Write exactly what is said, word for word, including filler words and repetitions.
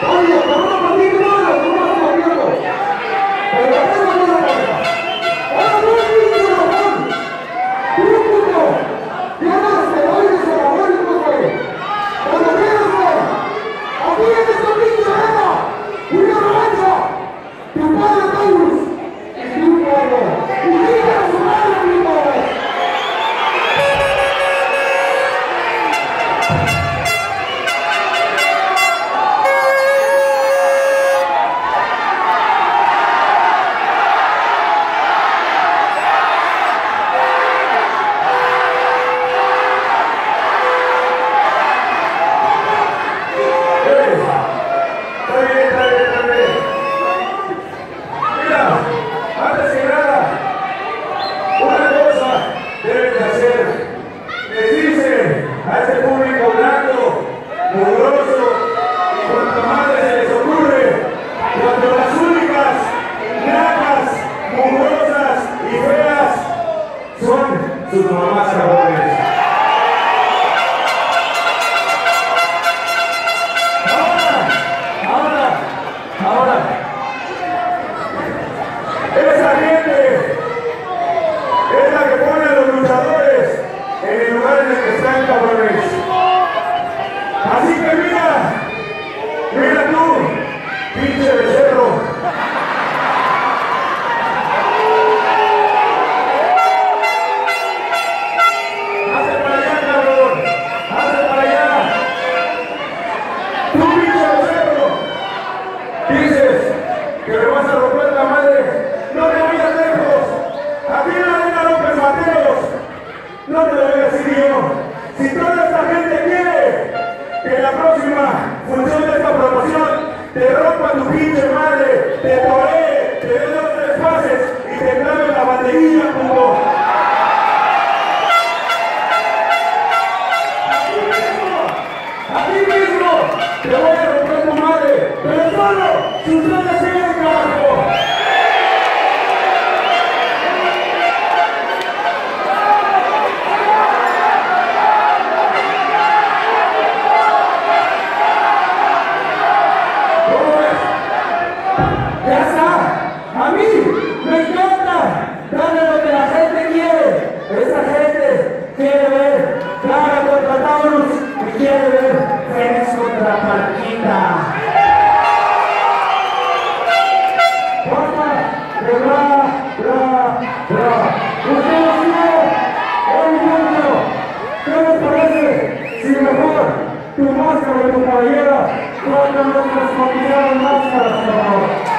sus mamás sabores. Ahora, ahora, ahora. Esa gente es la que pone a los luchadores en el lugar en el que están, cabrones. Así que mira, mira tú, pinche becerro. Dices que me vas a romper la madre, no te vayas lejos. Aquí en la arena López Mateos, no te lo voy a decir yo. Si toda esta gente quiere que en la próxima función de esta promoción te rompa tu pinche madre, te toree, te dé dos tres pases y te clave la banderilla, puto. Aquí mismo te voy a romper tu madre, pero solo si ustedes siguen carajo. ¿Cómo ves? Ya está. A mí me encanta darle lo que la gente quiere. Esa gente quiere ver Clara contra Taurus y quiere ver Fénix contra Paquita. Bla, bla, bla. Ustedes siguen el mundo. ¿Qué les parece si mejor tu máscara y tu cabellera cuando nuestros comisiones máscaras, por favor?